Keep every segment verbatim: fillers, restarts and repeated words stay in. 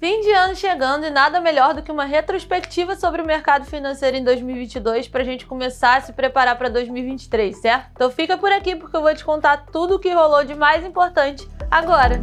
Fim de ano chegando e nada melhor do que uma retrospectiva sobre o mercado financeiro em dois mil e vinte e dois para a gente começar a se preparar para dois mil e vinte e três, certo? Então fica por aqui porque eu vou te contar tudo o que rolou de mais importante agora.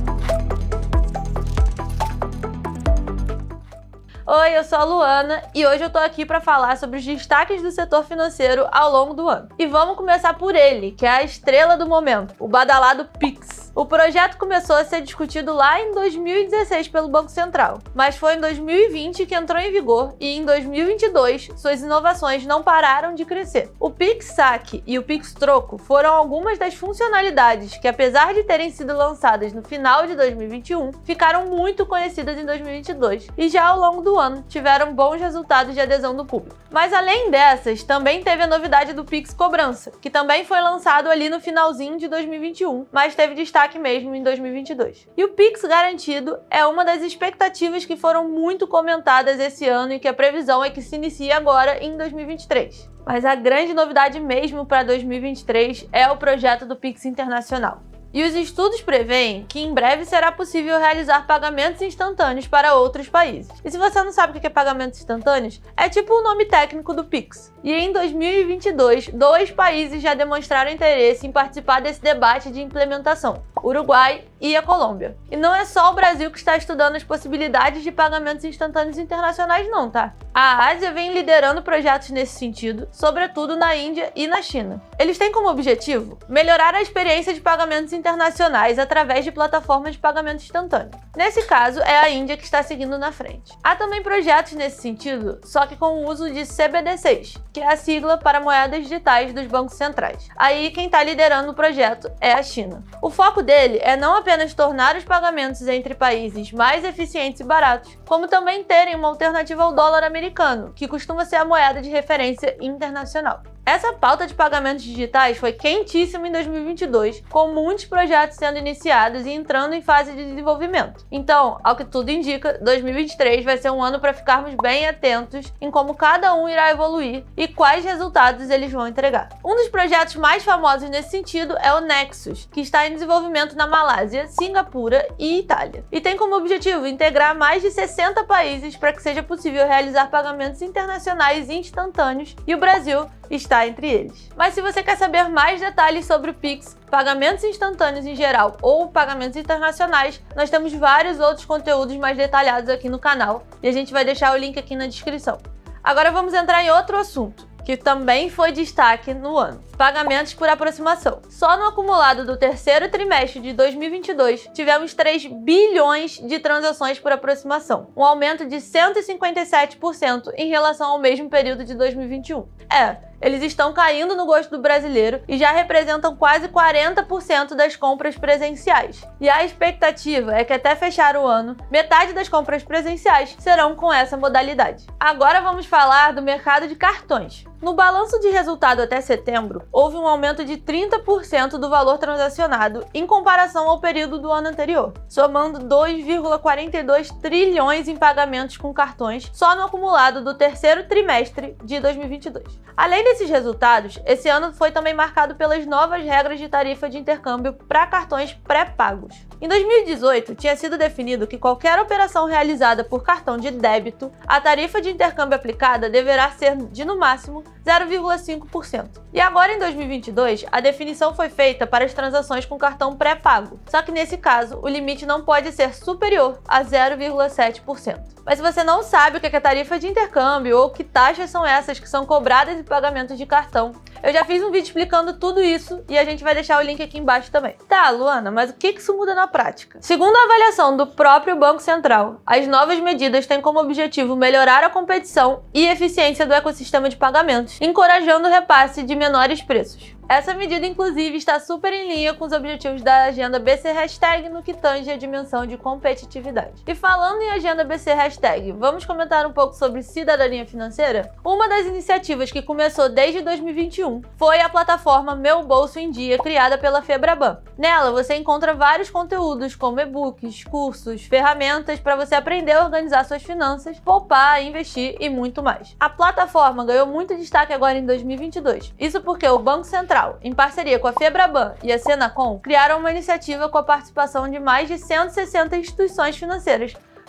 Oi, eu sou a Luana e hoje eu tô aqui para falar sobre os destaques do setor financeiro ao longo do ano. E vamos começar por ele, que é a estrela do momento, o badalado Pix. O projeto começou a ser discutido lá em dois mil e dezesseis pelo Banco Central, mas foi em dois mil e vinte que entrou em vigor e em dois mil e vinte e dois suas inovações não pararam de crescer. O Pix Saque e o Pix Troco foram algumas das funcionalidades que, apesar de terem sido lançadas no final de dois mil e vinte e um, ficaram muito conhecidas em dois mil e vinte e dois e já ao longo do ano tiveram bons resultados de adesão do público. Mas além dessas, também teve a novidade do Pix Cobrança, que também foi lançado ali no finalzinho de dois mil e vinte e um, mas teve destaque mesmo em dois mil e vinte e dois. E o Pix Garantido é uma das expectativas que foram muito comentadas esse ano e que a previsão é que se inicie agora em dois mil e vinte e três. Mas a grande novidade mesmo para dois mil e vinte e três é o projeto do Pix Internacional. E os estudos preveem que em breve será possível realizar pagamentos instantâneos para outros países. E se você não sabe o que é pagamentos instantâneos, é tipo o nome técnico do Pix. E em dois mil e vinte e dois, dois países já demonstraram interesse em participar desse debate de implementação: o Uruguai e a Colômbia. E não é só o Brasil que está estudando as possibilidades de pagamentos instantâneos internacionais não, tá? A Ásia vem liderando projetos nesse sentido, sobretudo na Índia e na China. Eles têm como objetivo melhorar a experiência de pagamentos internacionais através de plataformas de pagamento instantâneo. Nesse caso, é a Índia que está seguindo na frente. Há também projetos nesse sentido, só que com o uso de C B D Cs, que é a sigla para moedas digitais dos bancos centrais. Aí quem está liderando o projeto é a China. O foco dele é não apenas tornar os pagamentos entre países mais eficientes e baratos, como também terem uma alternativa ao dólar americano, que costuma ser a moeda de referência internacional. Essa pauta de pagamentos digitais foi quentíssima em dois mil e vinte e dois, com muitos projetos sendo iniciados e entrando em fase de desenvolvimento. Então, ao que tudo indica, dois mil e vinte e três vai ser um ano para ficarmos bem atentos em como cada um irá evoluir e quais resultados eles vão entregar. Um dos projetos mais famosos nesse sentido é o Nexus, que está em desenvolvimento na Malásia, Singapura e Itália. E tem como objetivo integrar mais de sessenta países para que seja possível realizar pagamentos internacionais instantâneos, e o Brasil está entre eles. Mas se você quer saber mais detalhes sobre o Pix, pagamentos instantâneos em geral ou pagamentos internacionais, nós temos vários outros conteúdos mais detalhados aqui no canal e a gente vai deixar o link aqui na descrição. Agora vamos entrar em outro assunto, que também foi destaque no ano: pagamentos por aproximação. Só no acumulado do terceiro trimestre de dois mil e vinte e dois, tivemos três bilhões de transações por aproximação, um aumento de cento e cinquenta e sete por cento em relação ao mesmo período de dois mil e vinte e um. É, eles estão caindo no gosto do brasileiro e já representam quase quarenta por cento das compras presenciais. E a expectativa é que até fechar o ano, metade das compras presenciais serão com essa modalidade. Agora vamos falar do mercado de cartões. No balanço de resultado até setembro, houve um aumento de trinta por cento do valor transacionado em comparação ao período do ano anterior, somando dois vírgula quarenta e dois trilhões em pagamentos com cartões só no acumulado do terceiro trimestre de dois mil e vinte e dois. Além desses resultados, esse ano foi também marcado pelas novas regras de tarifa de intercâmbio para cartões pré-pagos. Em dois mil e dezoito, tinha sido definido que qualquer operação realizada por cartão de débito, a tarifa de intercâmbio aplicada deverá ser de, no máximo, zero vírgula cinco por cento. E agora, em dois mil e vinte e dois, a definição foi feita para as transações com cartão pré-pago, só que nesse caso, o limite não pode ser superior a zero vírgula sete por cento. Mas se você não sabe o que é tarifa de intercâmbio ou que taxas são essas que são cobradas em pagamentos de cartão, eu já fiz um vídeo explicando tudo isso e a gente vai deixar o link aqui embaixo também. Tá, Luana, mas o que isso muda na prática? Segundo a avaliação do próprio Banco Central, as novas medidas têm como objetivo melhorar a competição e eficiência do ecossistema de pagamentos, encorajando o repasse de menores preços. Essa medida, inclusive, está super em linha com os objetivos da Agenda B C Hashtag no que tange a dimensão de competitividade. E falando em Agenda B C Hashtag, vamos comentar um pouco sobre cidadania financeira? Uma das iniciativas que começou desde dois mil e vinte e um foi a plataforma Meu Bolso em Dia, criada pela Febraban. Nela, você encontra vários conteúdos como e-books, cursos, ferramentas para você aprender a organizar suas finanças, poupar, investir e muito mais. A plataforma ganhou muito destaque agora em dois mil e vinte e dois. Isso porque o Banco Central, em parceria com a Febraban e a Senacom, criaram uma iniciativa com a participação de mais de cento e sessenta instituições financeiras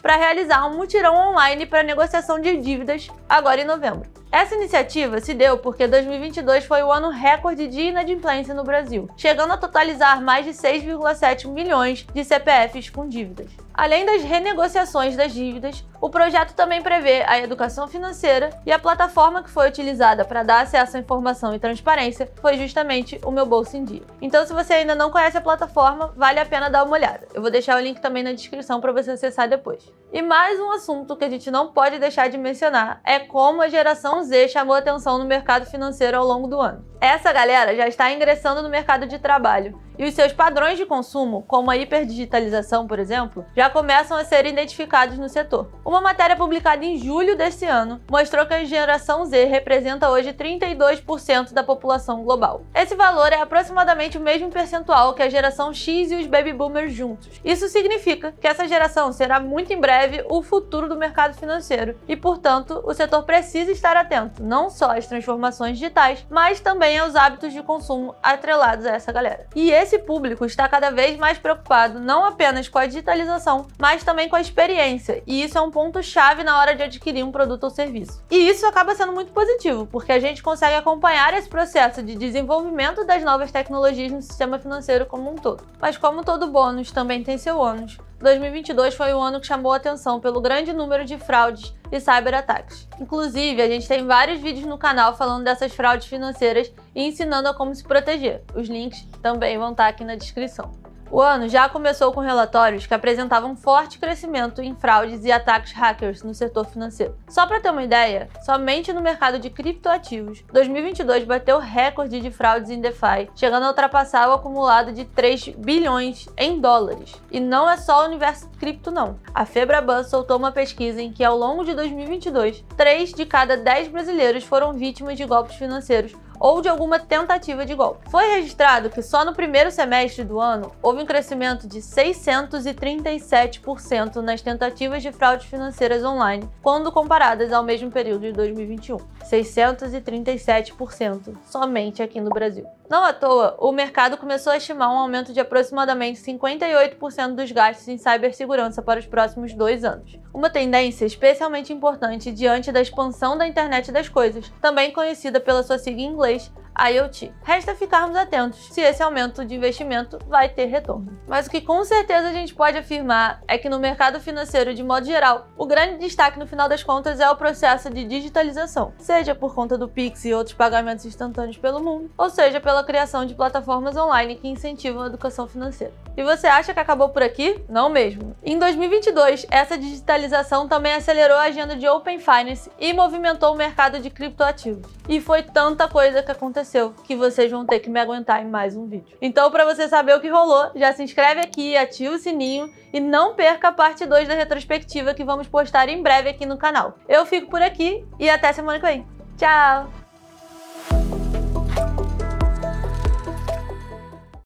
para realizar um mutirão online para negociação de dívidas agora em novembro. Essa iniciativa se deu porque dois mil e vinte e dois foi o ano recorde de inadimplência no Brasil, chegando a totalizar mais de seis vírgula sete milhões de C P Fs com dívidas. Além das renegociações das dívidas, o projeto também prevê a educação financeira e a plataforma que foi utilizada para dar acesso à informação e transparência foi justamente o Meu Bolso em Dia. Então, se você ainda não conhece a plataforma, vale a pena dar uma olhada. Eu vou deixar o link também na descrição para você acessar depois. E mais um assunto que a gente não pode deixar de mencionar é como a geração Z chamou atenção no mercado financeiro ao longo do ano. Essa galera já está ingressando no mercado de trabalho e os seus padrões de consumo, como a hiperdigitalização, por exemplo, já começam a ser identificados no setor. Uma matéria publicada em julho desse ano mostrou que a geração Z representa hoje trinta e dois por cento da população global. Esse valor é aproximadamente o mesmo percentual que a geração X e os baby boomers juntos. Isso significa que essa geração será muito em breve o futuro do mercado financeiro e, portanto, o setor precisa estar atento não só às transformações digitais, mas também aos hábitos de consumo atrelados a essa galera. E esse público está cada vez mais preocupado não apenas com a digitalização, mas também com a experiência, e isso é um ponto-chave na hora de adquirir um produto ou serviço. E isso acaba sendo muito positivo, porque a gente consegue acompanhar esse processo de desenvolvimento das novas tecnologias no sistema financeiro como um todo. Mas como todo bônus também tem seu ônus, dois mil e vinte e dois foi o ano que chamou a atenção pelo grande número de fraudes e cyberataques. Inclusive, a gente tem vários vídeos no canal falando dessas fraudes financeiras e ensinando a como se proteger. Os links também vão estar aqui na descrição. O ano já começou com relatórios que apresentavam um forte crescimento em fraudes e ataques hackers no setor financeiro. Só para ter uma ideia, somente no mercado de criptoativos, dois mil e vinte e dois bateu recorde de fraudes em DeFi, chegando a ultrapassar o acumulado de três bilhões em dólares. E não é só o universo cripto não. A Febraban soltou uma pesquisa em que ao longo de dois mil e vinte e dois, três de cada dez brasileiros foram vítimas de golpes financeiros ou de alguma tentativa de golpe. Foi registrado que só no primeiro semestre do ano houve um crescimento de seiscentos e trinta e sete por cento nas tentativas de fraudes financeiras online, quando comparadas ao mesmo período de dois mil e vinte e um. seiscentos e trinta e sete por cento somente aqui no Brasil. Não à toa, o mercado começou a estimar um aumento de aproximadamente cinquenta e oito por cento dos gastos em cibersegurança para os próximos dois anos. Uma tendência especialmente importante diante da expansão da internet das coisas, também conhecida pela sua sigla em inglês, I O T. Resta ficarmos atentos se esse aumento de investimento vai ter retorno. Mas o que com certeza a gente pode afirmar é que no mercado financeiro de modo geral, o grande destaque no final das contas é o processo de digitalização, seja por conta do Pix e outros pagamentos instantâneos pelo mundo, ou seja pela criação de plataformas online que incentivam a educação financeira. E você acha que acabou por aqui? Não mesmo. Em dois mil e vinte e dois, essa digitalização também acelerou a agenda de Open Finance e movimentou o mercado de criptoativos. E foi tanta coisa que aconteceu que vocês vão ter que me aguentar em mais um vídeo. Então, para você saber o que rolou, já se inscreve aqui, ativa o sininho e não perca a parte dois da retrospectiva que vamos postar em breve aqui no canal. Eu fico por aqui e até semana que vem. Tchau!